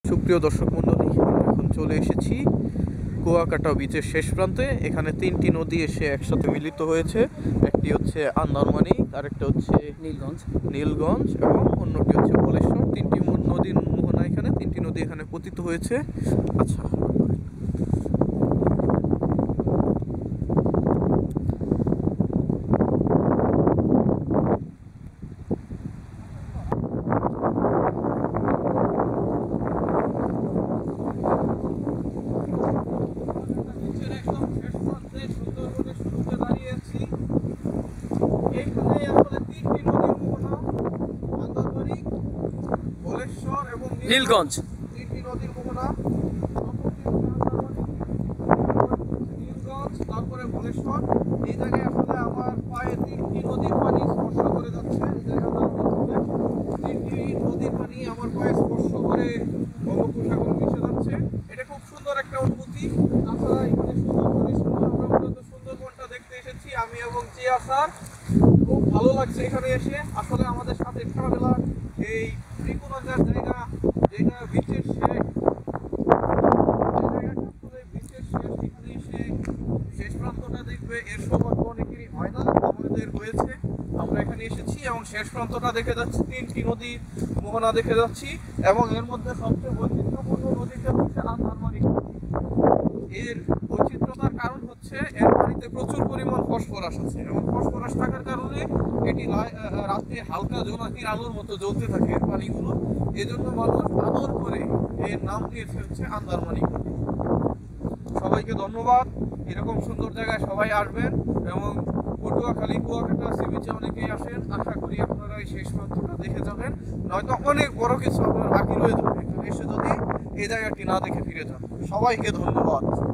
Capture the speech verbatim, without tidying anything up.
সুপ্রিয় দর্শক মণ্ডলী, আমরা এখন চলে এসেছি কুয়াকাটা বিচের শেষ প্রান্তে। এখানে তিনটি নদী এসে একসাথে মিলিত হয়েছে। একটি হচ্ছে আন্দারমানি, আরেকটা হচ্ছে নীলগঞ্জ নীলগঞ্জ এবং অন্যটি হচ্ছে বলেশ্বর। তিনটি নদীর মোহনা এখানে, তিনটি নদী এখানে পতিত হয়েছে। আচ্ছা, নীলগঞ্জ তিনটি নদীর মোহনা, নীলগঞ্জ, তারপরে বলেশ্বর। এই জায়গায় আসলে আমার পায়ে তিনটি নদীর পানি স্পর্শ করে যাচ্ছে। এই জায়গাটা তিনটি নদীর পানি আমার পায়ে স্পর্শ করে বঙ্গোপসাগরে মিশে যাচ্ছে। এটা খুব সুন্দর একটা অনুভূতি। তাছাড়া এখানে সুন্দরবনের সময় আমরা মূলত সুন্দরবনটা দেখতে এসেছি আমি এবং জিয়া স্যার। খুব ভালো লাগছে এখানে এসে। আসলে আমাদের সাথে ট্রাভেলার এই ত্রিপুরার জায়গা, যেটা বিচের শেষ, শেষ প্রান্তটা দেখবে এর সৌভাগ্য অনেকেরই হয় না, আমাদের হয়েছে। আমরা এখানে এসেছি এবং শেষ প্রান্তটা দেখে যাচ্ছি, তিনটি নদী মোহনা দেখে যাচ্ছি এবং এর মধ্যে সবচেয়ে বৈচিত্র্যপূর্ণ নদীটা হচ্ছে আন্দারমানি। এর বৈচিত্র্যতার কারণ হচ্ছে এর পানিতে প্রচুর পরিমাণ ফসফরাস আছে এবং ফসফরাস থাকার কারণে এটি রাতে হালকা জোনাকির আলোর মতো জ্বলতে থাকে এর পানিগুলো। এজন্য মানুষ আদর করে এর নাম দিয়েছে হচ্ছে আন্দারমানি। সবাইকে ধন্যবাদ। এরকম সুন্দর জায়গায় সবাই আসবেন এবং পটুয়াখালী কুয়াকাটা সি বিচে অনেকেই আসেন। আশা করি আপনারা এই শেষ প্রান্তটা দেখে যাবেন, নয়তো অনেক বড় কিছু আপনার বাকি রয়ে যাবে এখানে এসে যদি এই জায়গাটি না দেখে ফিরে যান। সবাইকে ধন্যবাদ।